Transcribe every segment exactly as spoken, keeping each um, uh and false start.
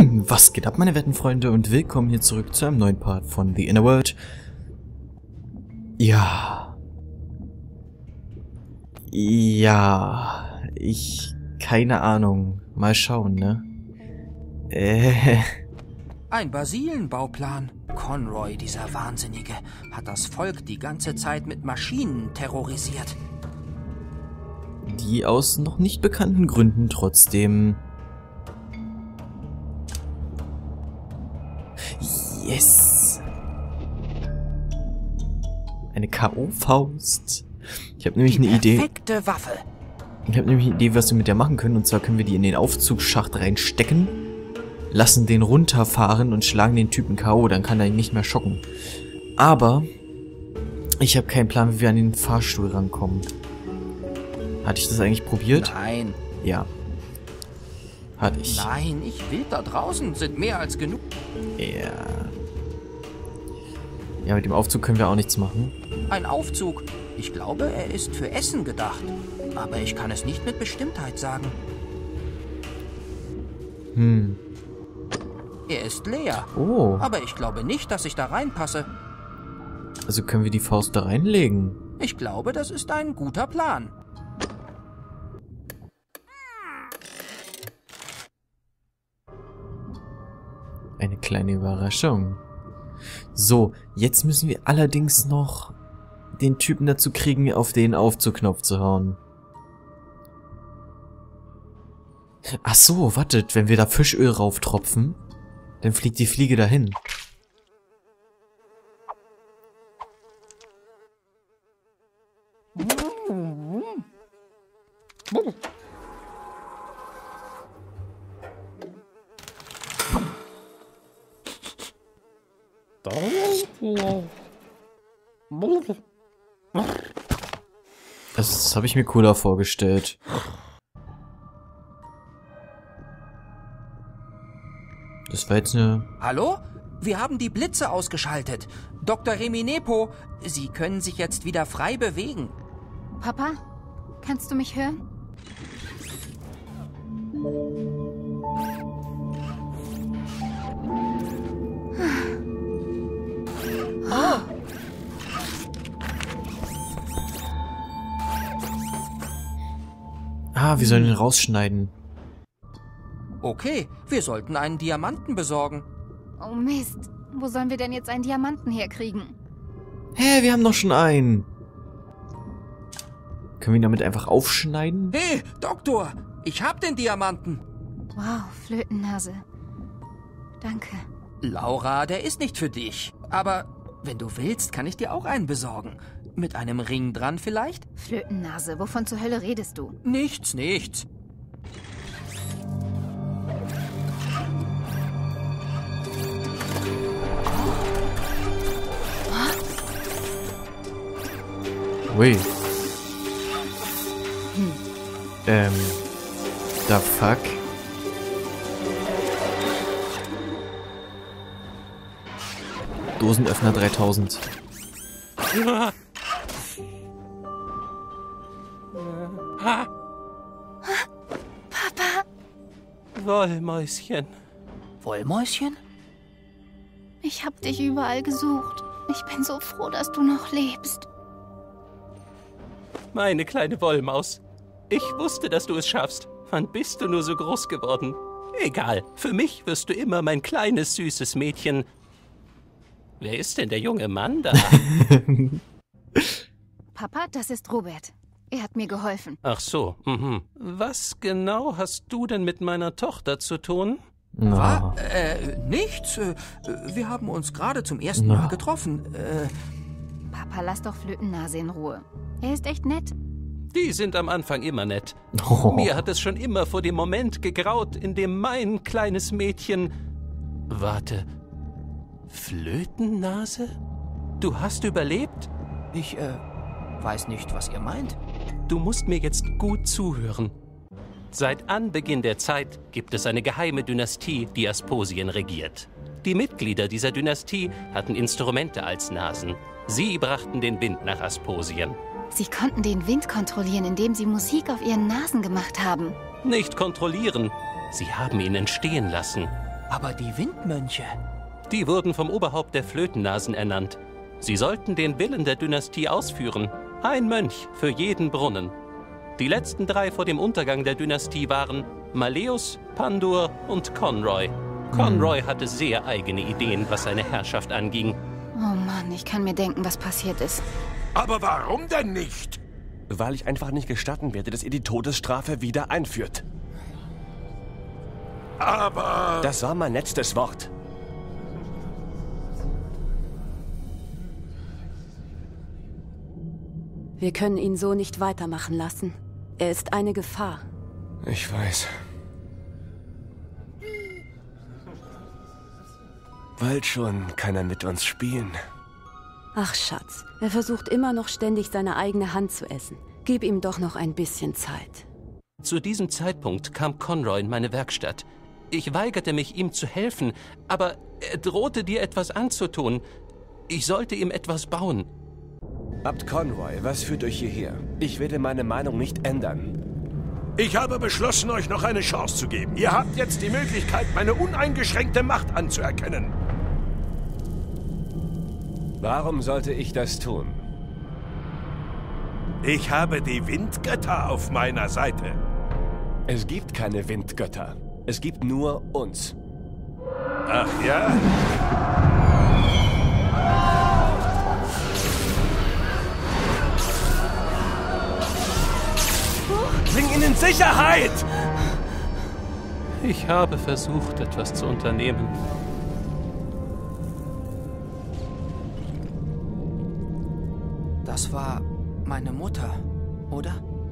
Was geht ab, meine werten Freunde, und willkommen hier zurück zu einem neuen Part von The Inner World. Ja. Ja. Ich... keine Ahnung. Mal schauen, ne? Äh... Ein Basilenbauplan. Conroy, dieser Wahnsinnige, hat das Volk die ganze Zeit mit Maschinen terrorisiert. Die aus noch nicht bekannten Gründen trotzdem... Yes! Eine K O-Faust. Ich habe nämlich Die eine Idee. Perfekte Waffe. Ich habe nämlich eine Idee, was wir mit der machen können. Und zwar können wir die in den Aufzugsschacht reinstecken, lassen den runterfahren und schlagen den Typen K O. Dann kann er ihn nicht mehr schocken. Aber ich habe keinen Plan, wie wir an den Fahrstuhl rankommen. Hatte ich das eigentlich probiert? Nein. Ja. Hatte ich. Nein, ich will da draußen. Sind mehr als genug. Ja. Ja, mit dem Aufzug können wir auch nichts machen. Ein Aufzug. Ich glaube, er ist für Essen gedacht. Aber ich kann es nicht mit Bestimmtheit sagen. Hm. Er ist leer. Oh. Aber ich glaube nicht, dass ich da reinpasse. Also können wir die Faust da reinlegen? Ich glaube, das ist ein guter Plan. Eine kleine Überraschung. So, jetzt müssen wir allerdings noch den Typen dazu kriegen, auf den Aufzugknopf zu hauen. Ach so, wartet, wenn wir da Fischöl rauftropfen, dann fliegt die Fliege dahin. Das, das habe ich mir cooler vorgestellt. Das war jetzt eine... Hallo? Wir haben die Blitze ausgeschaltet. Doktor Reminepo, Sie können sich jetzt wieder frei bewegen. Papa, kannst du mich hören? Oh. Ah, wir sollen ihn rausschneiden. Okay, wir sollten einen Diamanten besorgen. Oh Mist, wo sollen wir denn jetzt einen Diamanten herkriegen? Hä, wir haben doch schon einen. Können wir ihn damit einfach aufschneiden? Hey, Doktor, ich hab den Diamanten. Wow, Flötennase. Danke. Laura, der ist nicht für dich. Aber wenn du willst, kann ich dir auch einen besorgen. Mit einem Ring dran vielleicht? Flötennase, wovon zur Hölle redest du? Nichts, nichts. Ui. Hm. Ähm. The fuck? Dosenöffner dreitausend. Papa! Wollmäuschen. Wollmäuschen? Ich hab dich überall gesucht. Ich bin so froh, dass du noch lebst. Meine kleine Wollmaus. Ich wusste, dass du es schaffst. Wann bist du nur so groß geworden? Egal, für mich wirst du immer mein kleines, süßes Mädchen. Wer ist denn der junge Mann da? Papa, das ist Robert. Er hat mir geholfen. Ach so, mhm. Was genau hast du denn mit meiner Tochter zu tun? No. Was? Äh, nichts. Äh, wir haben uns gerade zum ersten No. Mal getroffen. Äh, Papa, lass doch Flötennase in Ruhe. Er ist echt nett. Die sind am Anfang immer nett. Oh. Mir hat es schon immer vor dem Moment gegraut, in dem mein kleines Mädchen... Warte. Flötennase? Du hast überlebt? ich, äh, weiß nicht, was ihr meint. Du musst mir jetzt gut zuhören. Seit Anbeginn der Zeit gibt es eine geheime Dynastie, die Asposien regiert. Die Mitglieder dieser Dynastie hatten Instrumente als Nasen. Sie brachten den Wind nach Asposien. Sie konnten den Wind kontrollieren, indem sie Musik auf ihren Nasen gemacht haben. Nicht kontrollieren. Sie haben ihn entstehen lassen. Aber die Windmönche... Die wurden vom Oberhaupt der Flötennasen ernannt. Sie sollten den Willen der Dynastie ausführen. Ein Mönch für jeden Brunnen. Die letzten drei vor dem Untergang der Dynastie waren Malleus, Pandur und Conroy. Conroy hatte sehr eigene Ideen, was seine Herrschaft anging. Oh Mann, ich kann mir denken, was passiert ist. Aber warum denn nicht? Weil ich einfach nicht gestatten werde, dass ihr die Todesstrafe wieder einführt. Aber... Das war mein letztes Wort. Wir können ihn so nicht weitermachen lassen. Er ist eine Gefahr. Ich weiß. Bald schon kann er mit uns spielen. Ach Schatz, er versucht immer noch ständig seine eigene Hand zu essen. Gib ihm doch noch ein bisschen Zeit. Zu diesem Zeitpunkt kam Conroy in meine Werkstatt. Ich weigerte mich, ihm zu helfen, aber er drohte dir etwas anzutun. Ich sollte ihm etwas bauen. Abt Conroy, was führt euch hierher? Ich werde meine Meinung nicht ändern. Ich habe beschlossen, euch noch eine Chance zu geben. Ihr habt jetzt die Möglichkeit, meine uneingeschränkte Macht anzuerkennen. Warum sollte ich das tun? Ich habe die Windgötter auf meiner Seite. Es gibt keine Windgötter. Es gibt nur uns. Ach ja? Bring ihn in Sicherheit! Ich habe versucht, etwas zu unternehmen. Das war meine Mutter, oder?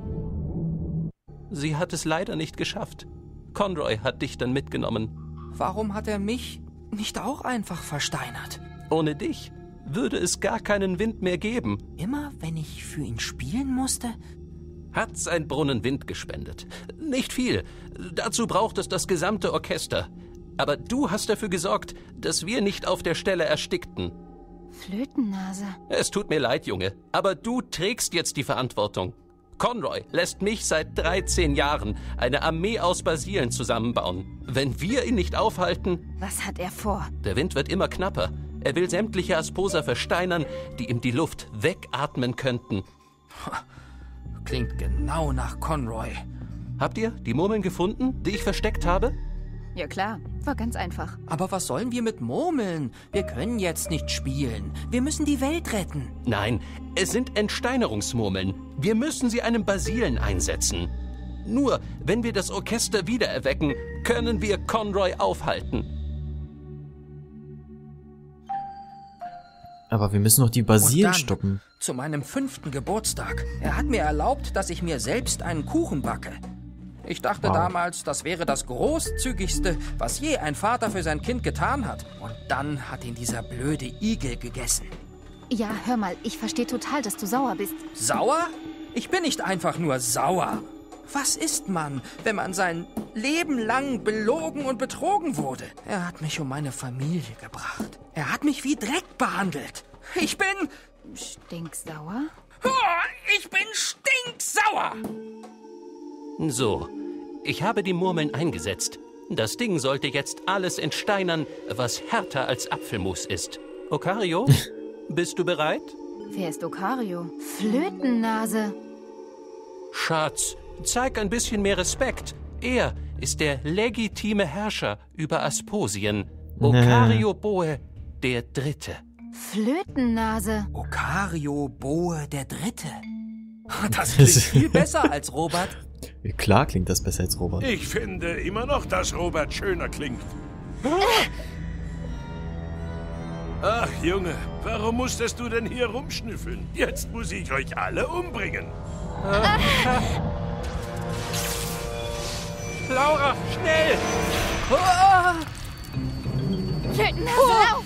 Sie hat es leider nicht geschafft. Conroy hat dich dann mitgenommen. Warum hat er mich nicht auch einfach versteinert? Ohne dich würde es gar keinen Wind mehr geben. Immer wenn ich für ihn spielen musste? Hat sein Brunnen Wind gespendet. Nicht viel. Dazu braucht es das gesamte Orchester. Aber du hast dafür gesorgt, dass wir nicht auf der Stelle erstickten. Flötennase. Es tut mir leid, Junge, aber du trägst jetzt die Verantwortung. Conroy lässt mich seit dreizehn Jahren eine Armee aus Basilen zusammenbauen. Wenn wir ihn nicht aufhalten... Was hat er vor? Der Wind wird immer knapper. Er will sämtliche Asposer versteinern, die ihm die Luft wegatmen könnten. Klingt genau nach Conroy. Habt ihr die Murmeln gefunden, die ich versteckt habe? Ja klar, war ganz einfach. Aber was sollen wir mit Murmeln? Wir können jetzt nicht spielen. Wir müssen die Welt retten. Nein, es sind Entsteinerungsmurmeln. Wir müssen sie einem Basilen einsetzen. Nur, wenn wir das Orchester wiedererwecken, können wir Conroy aufhalten. Aber wir müssen noch die Basilen Und dann, stoppen. Zu meinem fünften Geburtstag. Er hat mir erlaubt, dass ich mir selbst einen Kuchen backe. Ich dachte Wow. damals, das wäre das Großzügigste, was je ein Vater für sein Kind getan hat. Und dann hat ihn dieser blöde Igel gegessen. Ja, hör mal, ich verstehe total, dass du sauer bist. Sauer? Ich bin nicht einfach nur sauer. Was ist man, wenn man sein Leben lang belogen und betrogen wurde? Er hat mich um meine Familie gebracht. Er hat mich wie Dreck behandelt. Ich bin... Stinksauer? Oh, ich bin stinksauer! So, ich habe die Murmeln eingesetzt. Das Ding sollte jetzt alles entsteinern, was härter als Apfelmus ist. Okario, bist du bereit? Wer ist Okario? Flötennase. Schatz, zeig ein bisschen mehr Respekt. Er ist der legitime Herrscher über Asposien. Okario Boe der Dritte. Flötennase. Okario Boe der Dritte. Das klingt viel besser als Robert. Klar klingt das besser als Robert. Ich finde immer noch, dass Robert schöner klingt. Ach, Junge, warum musstest du denn hier rumschnüffeln? Jetzt muss ich euch alle umbringen. Laura, schnell! Flötennase, lauf!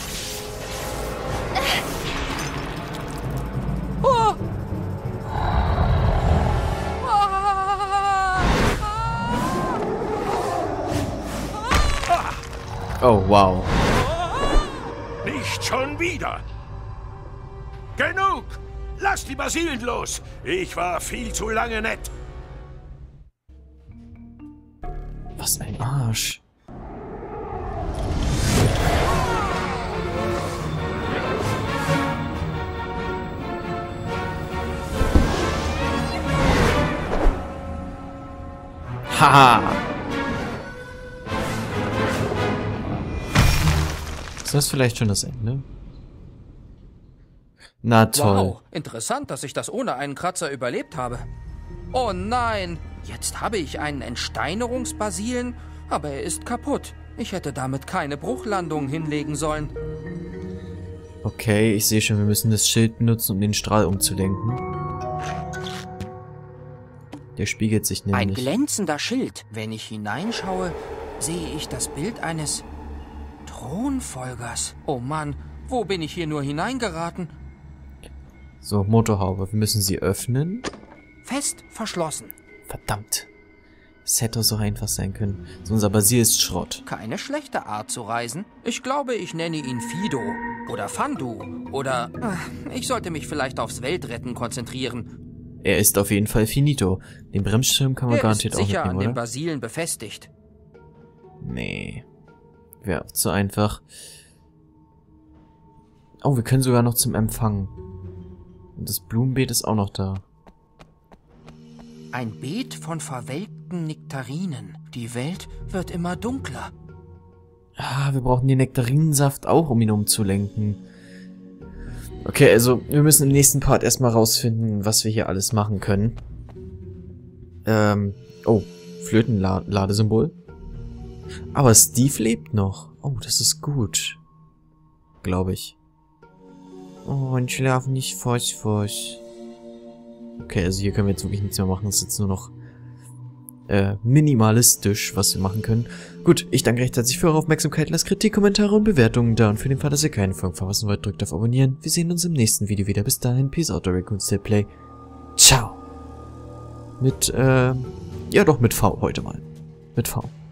Oh, wow. Nicht schon wieder. Genug! Lasst die Basilen los! Ich war viel zu lange nett. Was ein Arsch. Haha! Ist das vielleicht schon das Ende? Na toll. Wow, interessant, dass ich das ohne einen Kratzer überlebt habe. Oh nein, jetzt habe ich einen Entsteinerungsbasilen, aber er ist kaputt. Ich hätte damit keine Bruchlandung hinlegen sollen. Okay, ich sehe schon, wir müssen das Schild benutzen, um den Strahl umzulenken. Der spiegelt sich nämlich. Ein glänzender Schild. Wenn ich hineinschaue, sehe ich das Bild eines Thronfolgers. Oh Mann, wo bin ich hier nur hineingeraten? So, Motorhaube. Wir müssen sie öffnen. Fest verschlossen. Verdammt. Es hätte doch so einfach sein können. So, unser Basil ist Schrott. Keine schlechte Art zu reisen. Ich glaube, ich nenne ihn Fido. Oder Fandu. Oder... Ich sollte mich vielleicht aufs Weltretten konzentrieren. Er ist auf jeden Fall finito. Den Bremsschirm kann man Der garantiert ist auch sicher mitnehmen, an den oder? Basilen befestigt. Nee. Wäre zu einfach. Oh, wir können sogar noch zum Empfang. Und das Blumenbeet ist auch noch da. Ein Beet von verwelkten Nektarinen. Die Welt wird immer dunkler. Ah, wir brauchen den Nektarinensaft auch, um ihn umzulenken. Okay, also wir müssen im nächsten Part erstmal rausfinden, was wir hier alles machen können. Ähm, oh, Flötenladesymbol. Aber Steve lebt noch. Oh, das ist gut. Glaube ich. Oh, und schlaf nicht forsch, forsch. Okay, also hier können wir jetzt wirklich nichts mehr machen. Es ist jetzt nur noch äh, minimalistisch, was wir machen können. Gut, ich danke recht herzlich für eure Aufmerksamkeit. Lasst Kritik, Kommentare und Bewertungen da. Und für den Fall, dass ihr keine Folgen verpassen wollt, drückt auf Abonnieren. Wir sehen uns im nächsten Video wieder. Bis dahin, Peace out, der Raccoon Still Play. Ciao. Mit, äh, ja doch, mit V heute mal. Mit V.